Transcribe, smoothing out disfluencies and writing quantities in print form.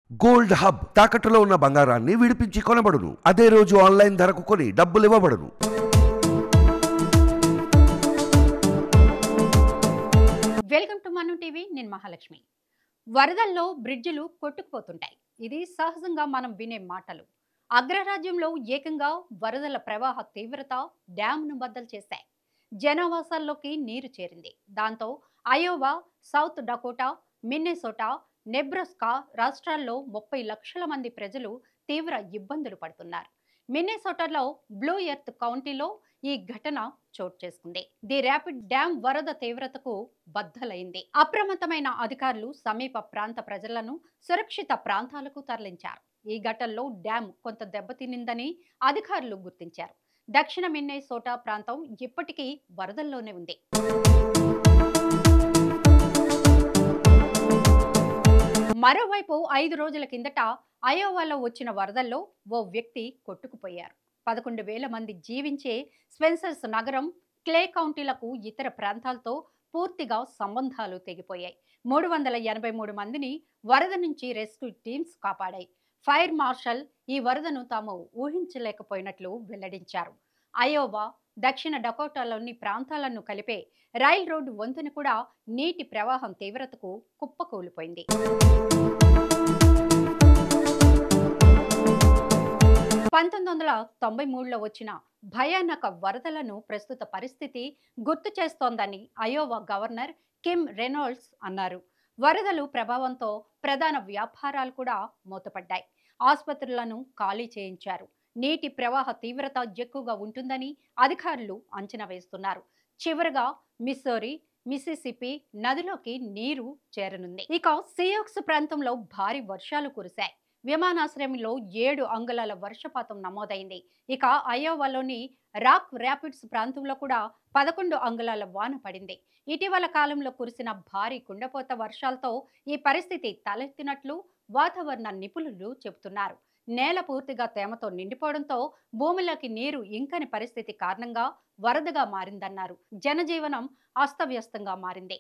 Gold hub తాకట్టులో ఉన్న బంగారాన్ని విడిపించి కొనబడును. అదే రోజు ఆన్లైన్ ధరకు కొని డబ్బులు ఇవ్వబడును. Welcome to Manu TV. నేను మహాలక్ష్మి. వరదల్లో బ్రిడ్జిలు కొట్టుకుపోతుంటాయి. ఇది సహజంగా మనం వినే మాటలు. అగ్రరాజ్యంలో ఏకంగా వరదల ప్రవాహ తీవ్రత డ్యామ్ను బద్దలు చేశాయి. జనావాసాల్లోకి నీరు చేరింది. దాంతో Iowa, South Dakota, Minnesota, Nebraska రాష్ట్రాల్లో 30 లక్షల మంది ప్రజలు తీవ్ర ఇబ్బందులు పడుతున్నారు. మిన్నెసోటాలో బ్లూ ఎర్త్ కౌంటీలో ఈ ఘటన చోటు చేసుకుంది. ది ర్యాపిడ్ డ్యామ్ వరద తీవ్రతకు బద్దలైంది. అప్రమత్తమైన అధికారులు సమీప ప్రాంత ప్రజలను సురక్షిత ప్రాంతాలకు తరలించారు. ఈ ఘటనలో డ్యామ్ కొంత దెబ్బతినిందని అధికారులు గుర్తించారు. దక్షిణ మిన్నెసోటా ప్రాంతం ఇప్పటికీ వరదల్లోనే ఉంది. మరోవైపు 5 రోజుల కిందట అయోవాలో వచ్చిన వరదల్లో ఓ వ్యక్తి కొట్టుకుపోయారు. 11,000 మంది జీవించే స్పెన్సర్స్ నగరం, క్లే కౌంటీలకు ఇతర ప్రాంతాలతో పూర్తిగా సంబంధాలు తెగిపోయాయి. 383 మందిని వరద నుంచి రెస్క్యూ టీమ్స్ కాపాడాయి. ఫైర్ మార్షల్ ఈ వరదను తాము ఊహించలేకపోయినట్లు వెల్లడించారు. అయోవా, దక్షిణ డకోటాలోని ప్రాంతాలను కలిపే రైల్ రోడ్డు వంతెన కూడా నీటి ప్రవాహం తీవ్రతకు కుప్పకూలిపోయింది. 1993లో వచ్చిన భయానక వరదలను ప్రస్తుత పరిస్థితి గుర్తు చేస్తోందని అయోవా గవర్నర్ కిమ్ రెనాల్డ్స్ అన్నారు. వరదలు ప్రభావంతో ప్రధాన వ్యాపారాలు కూడా మూతపడ్డాయి. ఆసుపత్రులను ఖాళీ చేయించారు. నీటి ప్రవాహ తీవ్రత ఎక్కువగా ఉంటుందని అధికారులు అంచనా వేస్తున్నారు. చివరగా మిస్సోరీ, మిసిసిపి నదిలోకి నీరు చేరనుంది. ఇక సియోక్స్ ప్రాంతంలో భారీ వర్షాలు కురిశాయి. విమానాశ్రయంలో 7 అంగుళాల వర్షపాతం నమోదైంది. ఇక అయోవాలోని రాక్ ర్యాపిడ్స్ ప్రాంతంలో కూడా 11 అంగుళాల వాన పడింది. ఇటీవల కాలంలో కురిసిన భారీ కుండపోత వర్షాలతో ఈ పరిస్థితి తలెత్తినట్లు వాతావరణ నిపుణులు చెబుతున్నారు. నేల పూర్తిగా తేమతో నిండిపోవడంతో భూమిలోకి నీరు ఇంకని పరిస్థితి కారణంగా వరదగా మారిందన్నారు. జనజీవనం అస్తవ్యస్తంగా మారింది.